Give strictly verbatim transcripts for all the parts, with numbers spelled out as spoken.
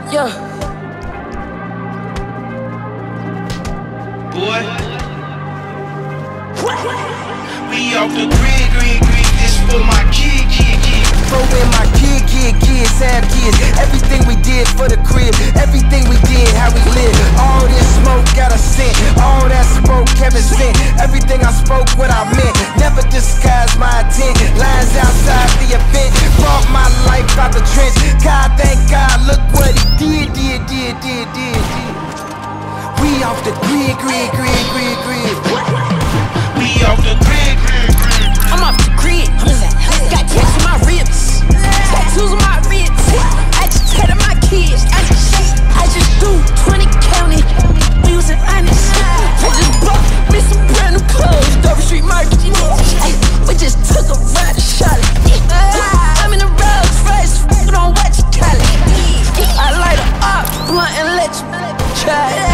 Yeah. Boy, we off the grid, grid, grid. This for my kid, kid, kid. For when my kid, kid, kids have kids. Everything we did for the crib, everything we did, how we live. All this smoke got a scent, all that smoke Kevin sent. Everything I spoke, what I meant. Never disguise my intent. Lines outside the event, brought my life out the trench. God, thank God, look what he did, did, did, did, did, did. We off the grid, grid, grid, grid, grid. We off the grid, grid, grid. I'm off the grid. Got tats on my ribs, tattoos on my ribs. I just tatted my kids. I just, I just do twenty county. We was honest. I just bought me some brand new clothes. Dover Street Market. Ay, we just took a ride to Charlotte. I'm in the Rolls Royce. You don't watch it, call it. I light her up, blunt and let you try it.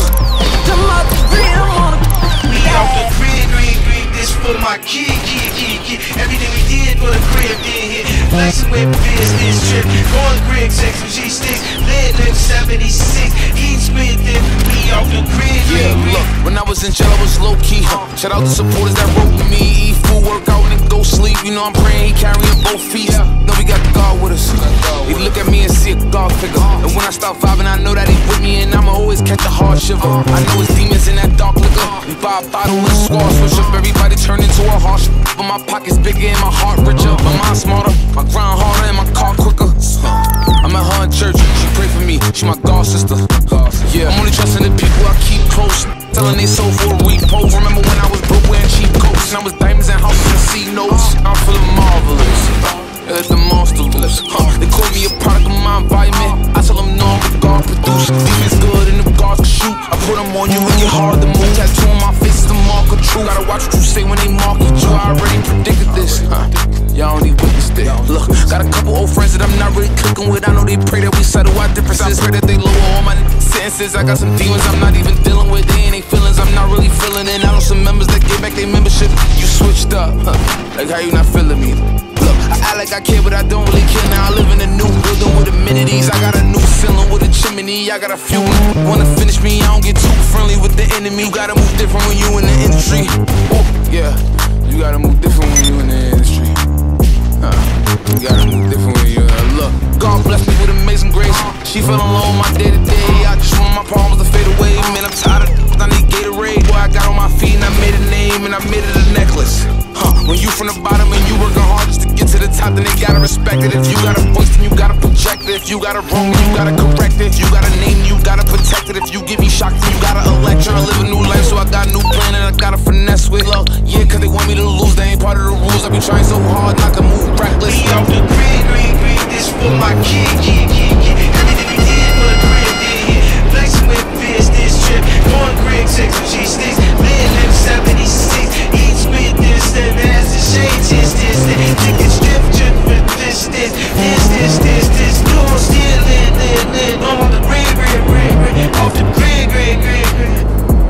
Come off the grid, I'm on the. We off the grid, grid, grid. This for my kid, kid, kid, kid. Everything we did for the crib did hit. Flexing with business trip. Going grid, sex with G sticks. Lit in seventy-six. Eat spit then. We off the grid, yeah, grid, look, when I was in jail, I was low key. Shout out the supporters that wrote with me. Eat food, work out, and go sleep. You know I'm praying, he carrying both feet. Know we got God with us. He look at me and see a God figure. And when I start vibing, I know that he with me, and I'ma always catch a hard shiver. I know it's demons in that dark liquor. We buy a bottle and squad switch up. Everybody turn into a harsh. But my pockets bigger and my heart richer. My mind smarter, my grind harder, and my car quicker. I'm at her in church, she pray for me, she my God sister. Yeah, I'm only trusting the people I keep close. Telling they sold for a repost. Remember when I was broke wearing cheap coats, and I was diamonds and houses and C notes. I'm feeling marvelous. Yeah, let the monster loose. Huh. They call me a product of my environment. I tell them no, I'm the God producer. Demons good and the gods can shoot. I put them on you and get hard to move. Tattoo on my face is the mark of truth. Gotta watch what you say when they market you. I already predicted this. Huh. Y'all only witnessed it. Look, got a couple old friends that I'm not really clicking with. I know they pray that we settle our differences. I pray that they lower all my sentences. I got some demons I'm not even dealing with. They ain't they feelings I'm not really feeling it. I know some members that get back their membership. You switched up, huh. Like how you not feeling me? Look, I act like I care, but I don't really care. Now I live in a new building with amenities. I got a new ceiling with a chimney. I got a few wanna finish me. I don't get too friendly with the enemy. You gotta move different when you in the industry. Oh, yeah, you gotta move different when you in the industry. Uh, you gotta move different when you uh, look. God bless me with amazing grace. She fell alone my day to day. I just want my problems to fade away. Man, I'm tired of I need Gatorade. Boy, I got on my feet and I made a name and I made it a necklace. Huh, when you from the bottom and you working hard just to get to the top, then they gotta respect it. If you got a voice, then you gotta project it. If you got a wrong, then you gotta correct it. If you got a name, you gotta protect it. If you give me shock, then you gotta elect. Tryna live a new life, so I got a new plan and I gotta finesse with love. Yeah, cause they want me to lose, they ain't part of the rules. I be trying so hard not to move reckless. We off the grid, grid, grid. This for my kid, kid, kid, kid. Everything we did for the crib did hit. Flexing with business trip. Going grid, sex with G sticks. Lit in seventy-six. Eat spit this, then as the shade, this, this, this. Ticket strip, trip with this, this, this, this, this, this. Doing still lit, lit, lit. I'm on the grid, grid, grid, grid. Off the grid, grid, grid, grid.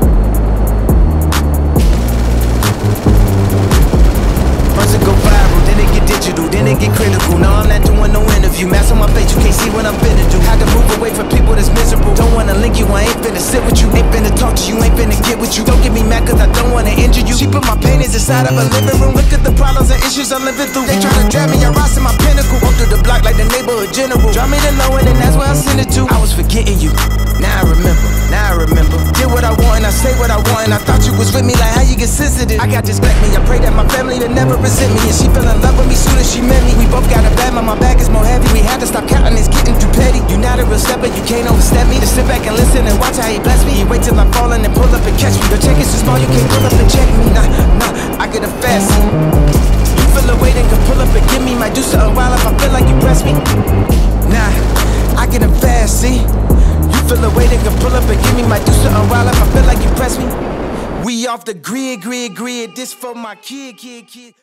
First it go viral, then it get digital, then it get critical. Now I'm not doing no interview. Mask on my face, you can't see what I'm finna do. Had to move away from people that's miserable. Don't wanna link you, I ain't finna sit with you. Ain't finna talk to you, ain't finna get with you. Don't get me mad cause I don't wanna injure you. She put my pain inside of a living room. Look at the problems and issues I'm living through. They tryna drag me, I rise to my pinnacle. Walk through the block like the neighborhood general. Drop me the low and then that's where I send it to. I was forgetting you, now I remember, now I remember. Did what I want and I say what I want. And I thought you was with me, like how you get sensitive. I got this back me, I pray that my family will never resent me. And she fell in love with me soon as she met me. We both got a bad, but my bag is more heavy. We had to stop counting, it's getting too petty. You not a real stepper, you can't overstep me. To sit back and listen and watch how he bless me. You wait till I'm falling and pull up and catch me. Your check is too small, you can't pull up and check me. Nah, nah, I get a fast. You feel a way, then can pull up and give me. Might do something wild if I feel like you press me. Nah, I get a fast, see. You feel a way, then can pull up and give me. Might do something wild if I feel like you press me. We off the grid, grid, grid. This for my kid, kid, kid.